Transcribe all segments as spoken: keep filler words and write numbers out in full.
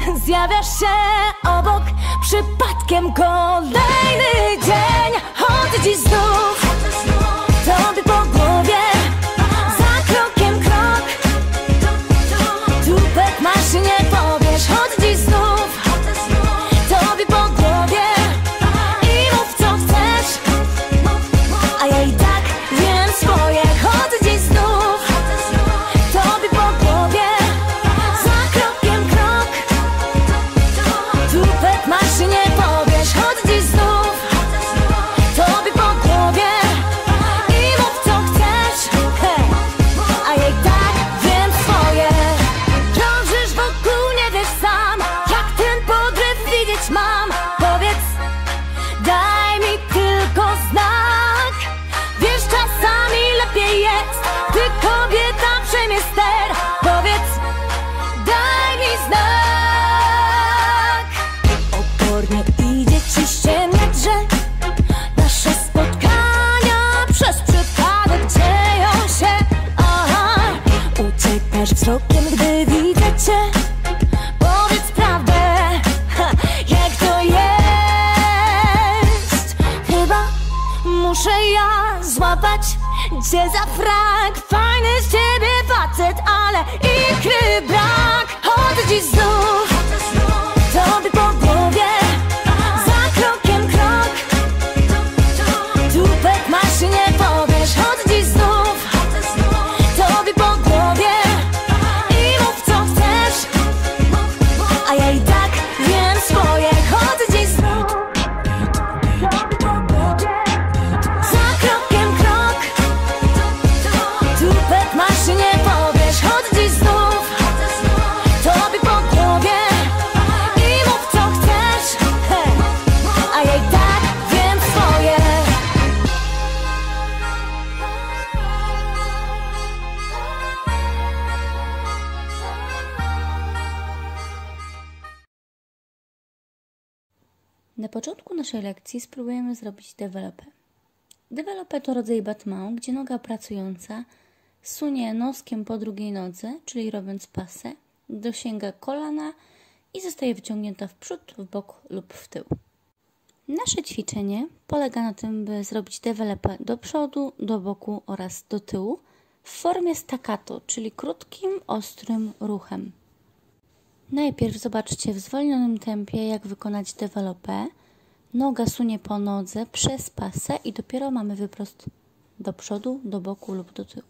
Zjawiasz się obok, przypadkiem kolejny dzień. Od dziś znów tobie po głowie, za krokiem krok, tupet masz, nie powiesz. Od dziś znów tobie po głowie i mów co chcesz, a ja i tak wiem swoje. Od dziś znów tobie po głowie, za krokiem krok, tupet masz, nie powiesz. Od dziś znów tobie po głowie i mów co chcesz, hej, a ja i tak wiem swoje. Krążysz wokół, nie wiesz sam, jak ten podryw widzieć mam. Powiedz, daj mi tylko znak. Wiesz, czasami lepiej jest, gdy kobieta przejmie ster. Powiedz, daj mi znak. Opornie idzie ci ściemniać, że nasze spotkania przez przypadek dzieją się. Aha, uciekasz wzrokiem, gdy widzę cię. Powiedz prawdę, ha, jak to jest. Chyba muszę ja złapać cię za frak. Fajny z ciebie facet, ale ikry brak. Od dziś znów tobie po głowie, za krokiem krok, tupet masz, nie powiesz. Od dziś znów tobie po głowie i mów co chcesz, a ja i tak wiem swoje. Od dziś znów za krokiem krok, tupet masz, nie powiesz. Od dziś znów tobie po głowie i mów co chcesz, hej, a ja i tak wiem swoje. Na początku naszej lekcji spróbujemy zrobić développé. Développé to rodzaj battement, gdzie noga pracująca sunie noskiem po drugiej nodze, czyli robiąc pasę, dosięga kolana i zostaje wyciągnięta w przód, w bok lub w tył. Nasze ćwiczenie polega na tym, by zrobić développé do przodu, do boku oraz do tyłu w formie staccato, czyli krótkim, ostrym ruchem. Najpierw zobaczcie w zwolnionym tempie, jak wykonać développé. Noga sunie po nodze przez pasę i dopiero mamy wyprost do przodu, do boku lub do tyłu.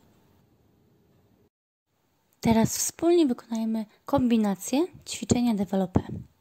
Teraz wspólnie wykonajmy kombinację ćwiczenia développé.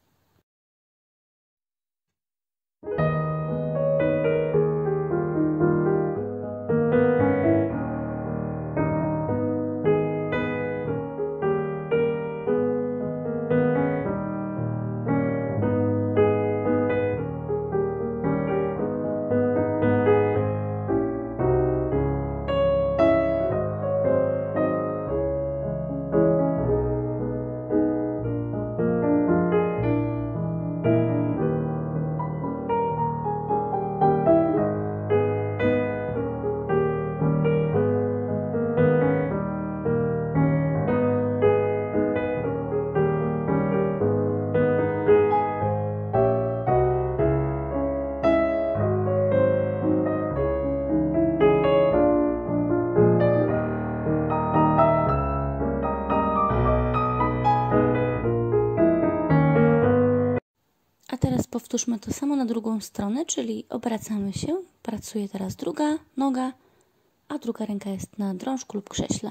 A teraz powtórzmy to samo na drugą stronę, czyli obracamy się, pracuje teraz druga noga, a druga ręka jest na drążku lub krześle.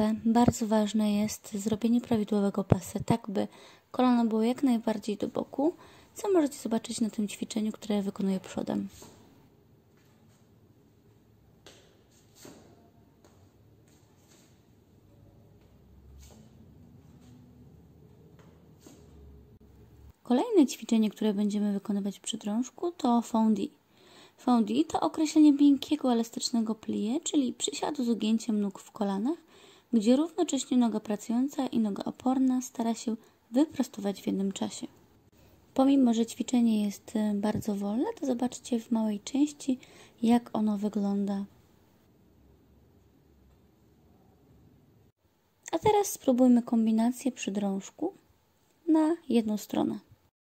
developę bardzo ważne jest zrobienie prawidłowego pasa, tak by kolano było jak najbardziej do boku, co możecie zobaczyć na tym ćwiczeniu, które wykonuję przodem. Kolejne ćwiczenie, które będziemy wykonywać przy drążku, to fondue. Fondue to określenie miękkiego, elastycznego plie, czyli przysiadu z ugięciem nóg w kolanach, gdzie równocześnie noga pracująca i noga oporna stara się wyprostować w jednym czasie. Pomimo że ćwiczenie jest bardzo wolne, to zobaczcie w małej części, jak ono wygląda. A teraz spróbujmy kombinację przy drążku na jedną stronę.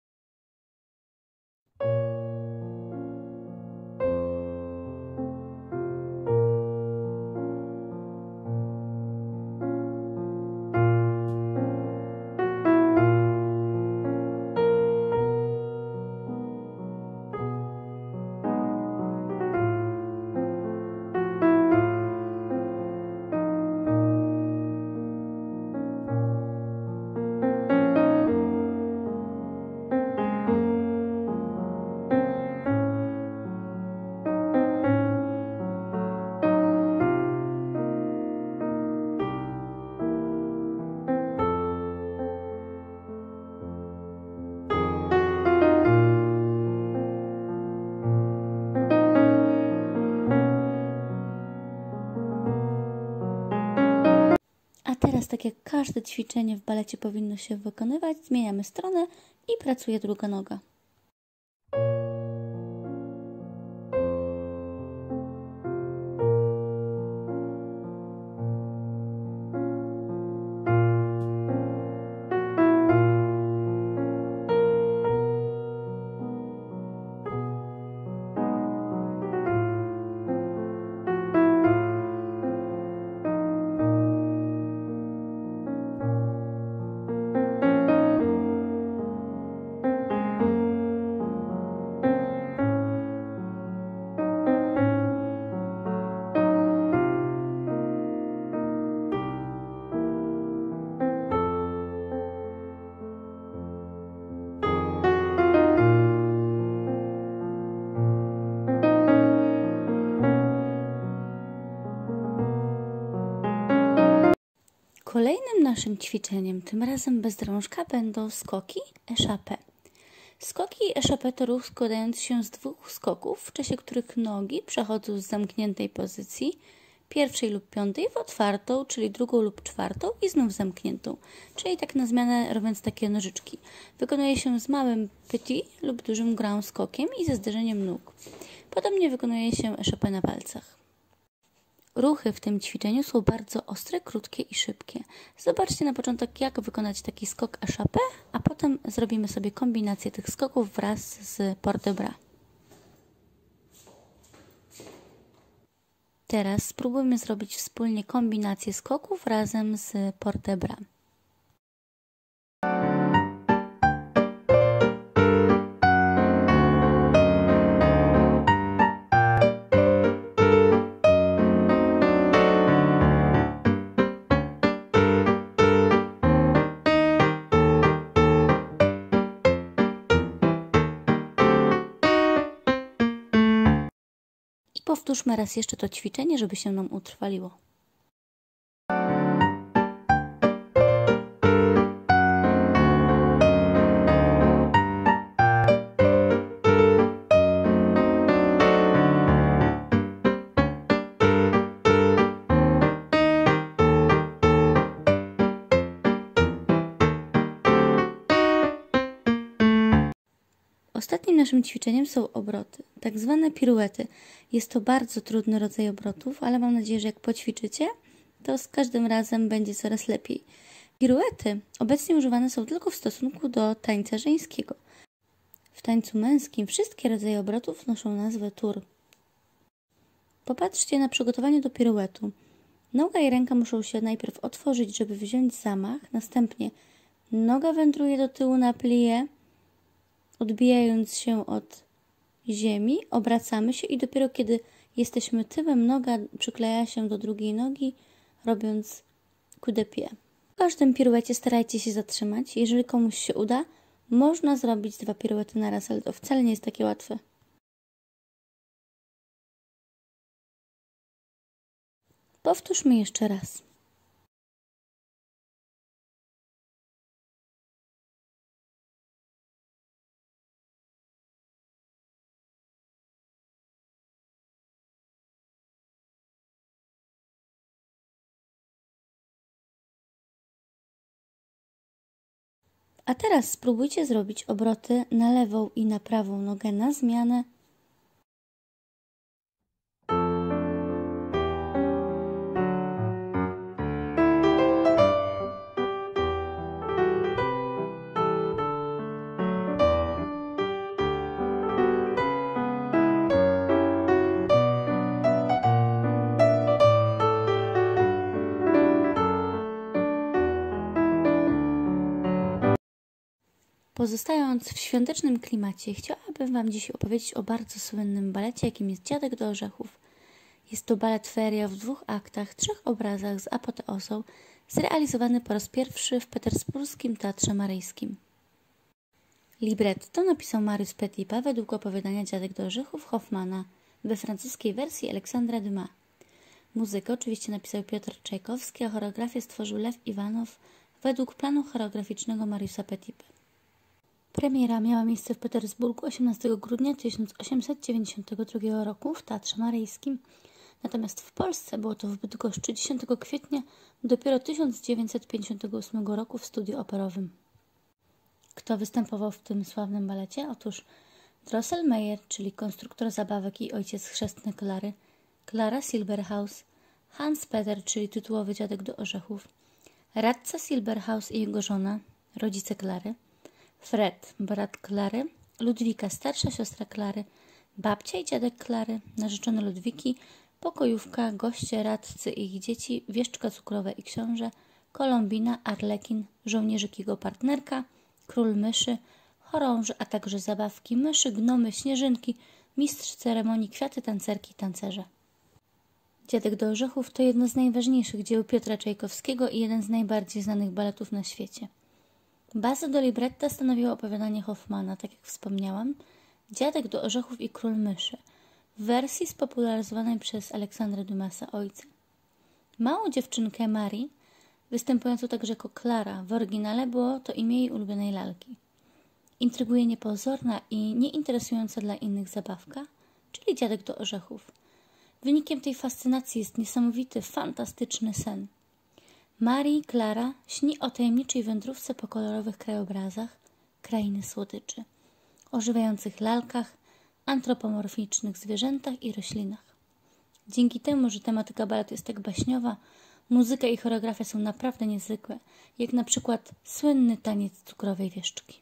Teraz, tak jak każde ćwiczenie w balecie powinno się wykonywać, zmieniamy stronę i pracuje druga noga. Kolejnym naszym ćwiczeniem, tym razem bez drążka, będą skoki échappé. Skoki échappé to ruch składający się z dwóch skoków, w czasie których nogi przechodzą z zamkniętej pozycji, pierwszej lub piątej, w otwartą, czyli drugą lub czwartą i znów zamkniętą, czyli tak na zmianę robiąc takie nożyczki. Wykonuje się z małym petit lub dużym grand skokiem i ze zderzeniem nóg. Podobnie wykonuje się échappé na palcach. Ruchy w tym ćwiczeniu są bardzo ostre, krótkie i szybkie. Zobaczcie na początek, jak wykonać taki skok échappé, a potem zrobimy sobie kombinację tych skoków wraz z port de bras. Teraz spróbujmy zrobić wspólnie kombinację skoków razem z port de bras. Powtórzmy raz jeszcze to ćwiczenie, żeby się nam utrwaliło. Ostatnim naszym ćwiczeniem są obroty, tak zwane piruety. Jest to bardzo trudny rodzaj obrotów, ale mam nadzieję, że jak poćwiczycie, to z każdym razem będzie coraz lepiej. Piruety obecnie używane są tylko w stosunku do tańca żeńskiego. W tańcu męskim wszystkie rodzaje obrotów noszą nazwę tour. Popatrzcie na przygotowanie do piruetu. Noga i ręka muszą się najpierw otworzyć, żeby wziąć zamach, następnie noga wędruje do tyłu na plié, odbijając się od ziemi, obracamy się i dopiero kiedy jesteśmy tyłem, noga przykleja się do drugiej nogi, robiąc coup de pied. W każdym piruecie starajcie się zatrzymać. Jeżeli komuś się uda, można zrobić dwa piruety na raz, ale to wcale nie jest takie łatwe. Powtórzmy jeszcze raz. A teraz spróbujcie zrobić obroty na lewą i na prawą nogę na zmianę. Pozostając w świątecznym klimacie, chciałabym Wam dziś opowiedzieć o bardzo słynnym balecie, jakim jest Dziadek do Orzechów. Jest to balet feria w dwóch aktach, trzech obrazach z apoteozą, zrealizowany po raz pierwszy w petersburskim Teatrze Maryjskim. Libretto napisał Marius Petipa według opowiadania Dziadek do Orzechów Hoffmana we francuskiej wersji Aleksandra Dumas. Muzykę oczywiście napisał Piotr Czajkowski, a choreografię stworzył Lew Iwanow według planu choreograficznego Mariusa Petipy. Premiera miała miejsce w Petersburgu osiemnastego grudnia tysiąc osiemset dziewięćdziesiątego drugiego roku w Teatrze Maryjskim, natomiast w Polsce było to w Bydgoszczy dziesiątego kwietnia dopiero tysiąc dziewięćset pięćdziesiątego ósmego roku w studiu operowym. Kto występował w tym sławnym balecie? Otóż Drosselmeyer, czyli konstruktor zabawek i ojciec chrzestny Klary, Klara Silberhaus, Hans Peter, czyli tytułowy Dziadek do Orzechów, radca Silberhaus i jego żona, rodzice Klary, Fred, brat Klary, Ludwika, starsza siostra Klary, babcia i dziadek Klary, narzeczony Ludwiki, pokojówka, goście, radcy i ich dzieci, wieszczka cukrowe i książę, Kolombina, Arlekin, żołnierzyk jego partnerka, król myszy, chorąży, a także zabawki, myszy, gnomy, śnieżynki, mistrz ceremonii, kwiaty, tancerki, tancerze. Dziadek do Orzechów to jedno z najważniejszych dzieł Piotra Czajkowskiego i jeden z najbardziej znanych baletów na świecie. Bazę do libretta stanowiło opowiadanie Hoffmana, tak jak wspomniałam, Dziadek do Orzechów i Król myszy, w wersji spopularyzowanej przez Aleksandra Dumasa ojca. Małą dziewczynkę Marie, występującą także jako Klara, w oryginale było to imię jej ulubionej lalki. Intryguje niepozorna i nieinteresująca dla innych zabawka, czyli Dziadek do Orzechów. Wynikiem tej fascynacji jest niesamowity, fantastyczny sen. Marii Klara śni o tajemniczej wędrówce po kolorowych krajobrazach krainy słodyczy, ożywających lalkach, antropomorficznych zwierzętach i roślinach. Dzięki temu, że tematyka baletu jest tak baśniowa, muzyka i choreografia są naprawdę niezwykłe, jak na przykład słynny taniec cukrowej wieszczki.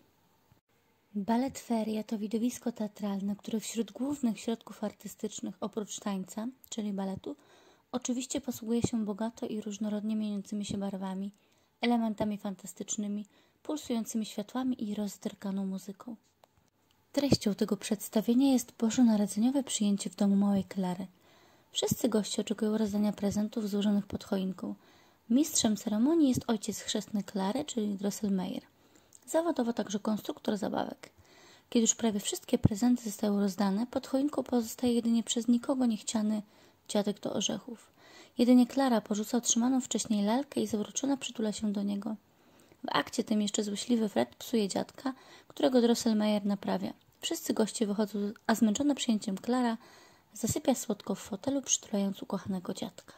Balet feria to widowisko teatralne, które wśród głównych środków artystycznych oprócz tańca, czyli baletu, oczywiście posługuje się bogato i różnorodnie mieniącymi się barwami, elementami fantastycznymi, pulsującymi światłami i rozdrganą muzyką. Treścią tego przedstawienia jest bożonarodzeniowe przyjęcie w domu małej Klary. Wszyscy goście oczekują rozdania prezentów złożonych pod choinką. Mistrzem ceremonii jest ojciec chrzestny Klary, czyli Drosselmeyer. Zawodowo także konstruktor zabawek. Kiedy już prawie wszystkie prezenty zostały rozdane, pod choinką pozostaje jedynie przez nikogo niechciany Dziadek do Orzechów. Jedynie Klara porzuca otrzymaną wcześniej lalkę i zawrócona przytula się do niego. W akcie tym jeszcze złośliwy Fred psuje dziadka, którego Drosselmeyer naprawia. Wszyscy goście wychodzą, a zmęczona przyjęciem Klara zasypia słodko w fotelu, przytulając ukochanego dziadka.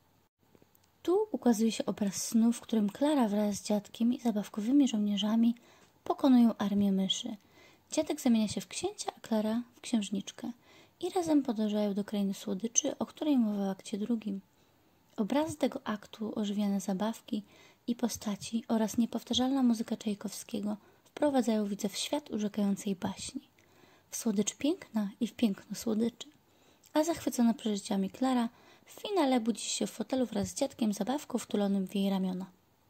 Tu ukazuje się obraz snu, w którym Klara wraz z dziadkiem i zabawkowymi żołnierzami pokonują armię myszy. Dziadek zamienia się w księcia, a Klara w księżniczkę i razem podążają do krainy słodyczy, o której mowa w akcie drugim. Obrazy tego aktu, ożywiane zabawki i postaci oraz niepowtarzalna muzyka Czajkowskiego wprowadzają widza w świat urzekającej baśni. W słodycz piękna i w piękno słodyczy. A zachwycona przeżyciami Klara w finale budzi się w fotelu wraz z dziadkiem zabawką wtulonym w jej ramiona.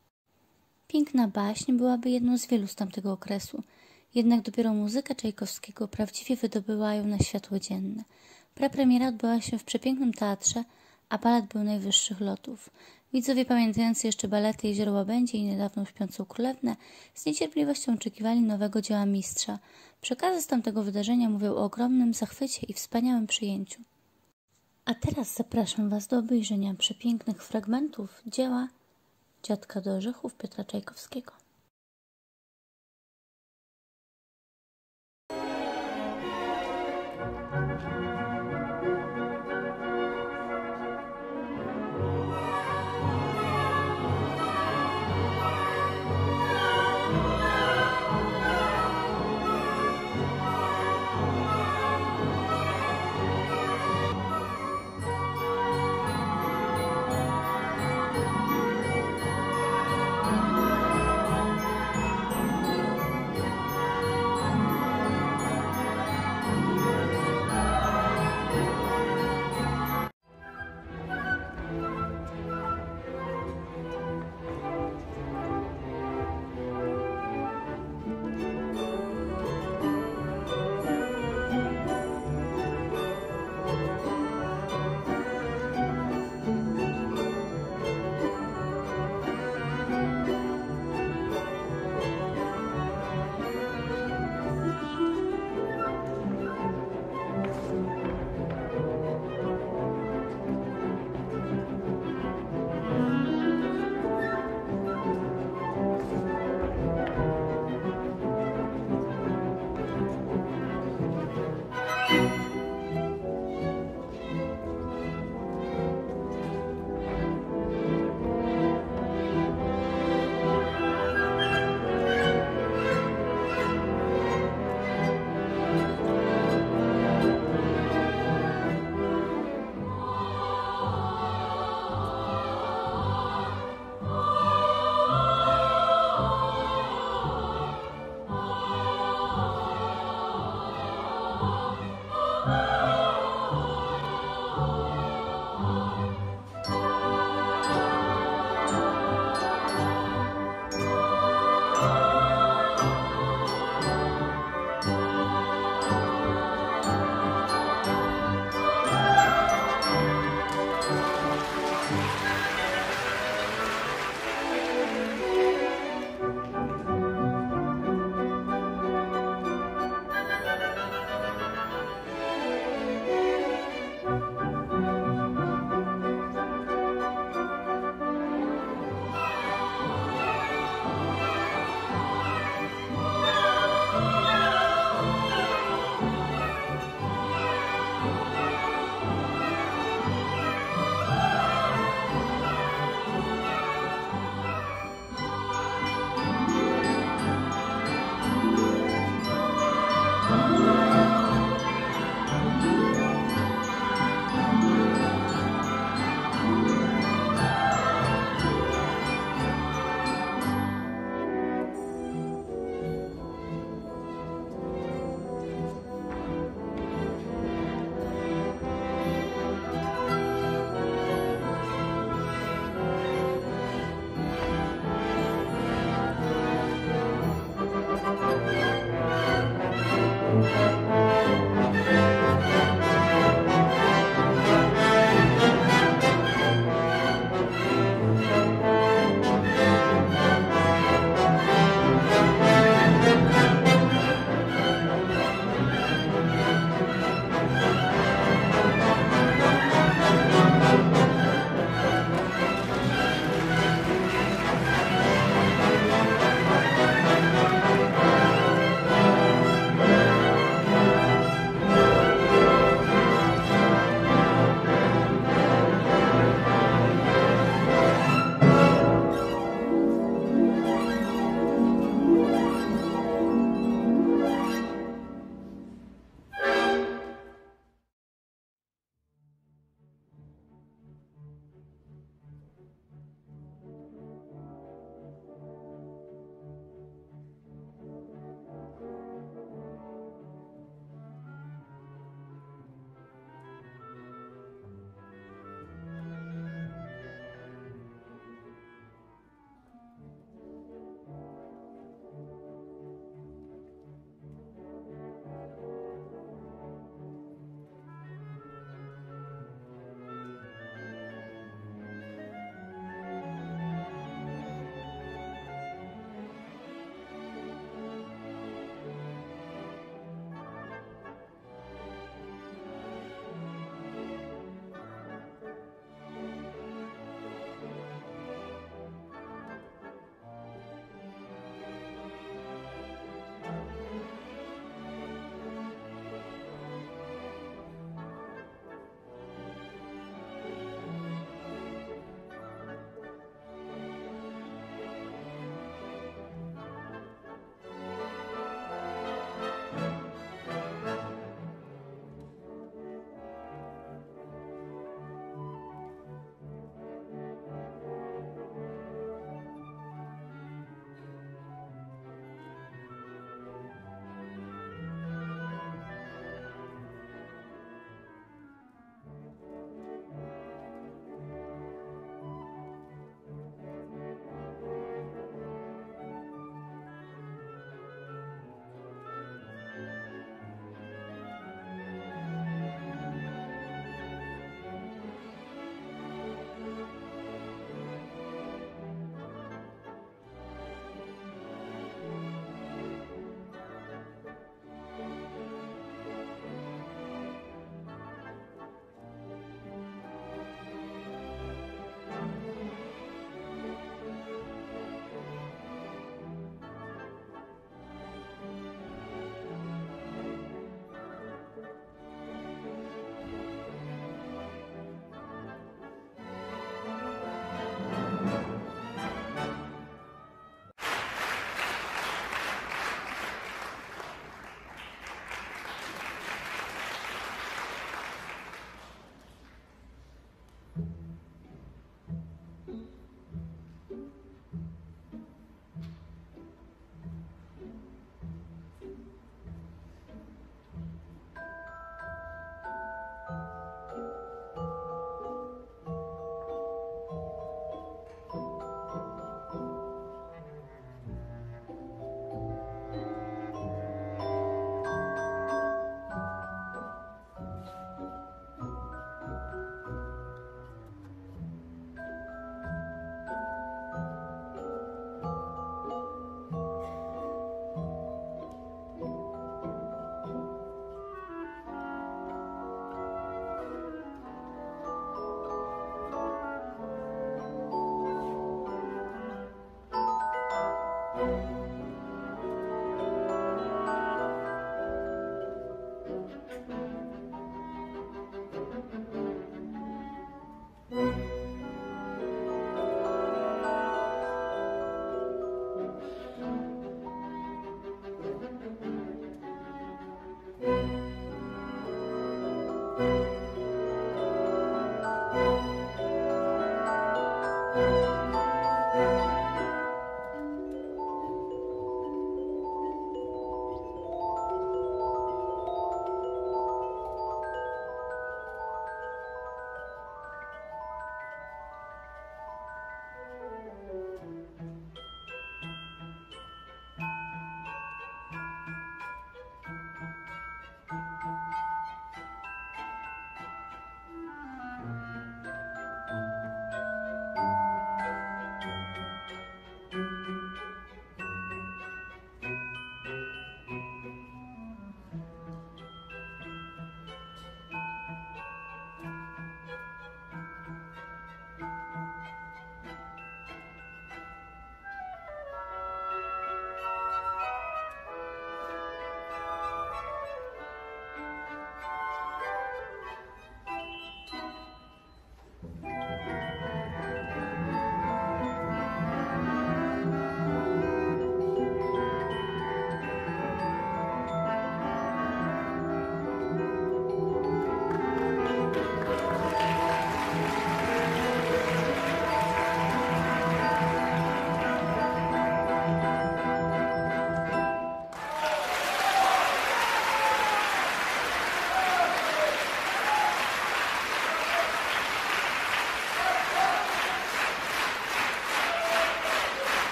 Piękna baśń byłaby jedną z wielu z tamtego okresu, jednak dopiero muzyka Czajkowskiego prawdziwie wydobyła ją na światło dzienne. Prepremiera odbyła się w przepięknym teatrze, a balet był najwyższych lotów. Widzowie pamiętający jeszcze balety Jezioro Łabędzie i niedawną Śpiącą Królewnę z niecierpliwością oczekiwali nowego dzieła mistrza. Przekazy z tamtego wydarzenia mówią o ogromnym zachwycie i wspaniałym przyjęciu. A teraz zapraszam Was do obejrzenia przepięknych fragmentów dzieła Dziadka do orzechów Piotra Czajkowskiego.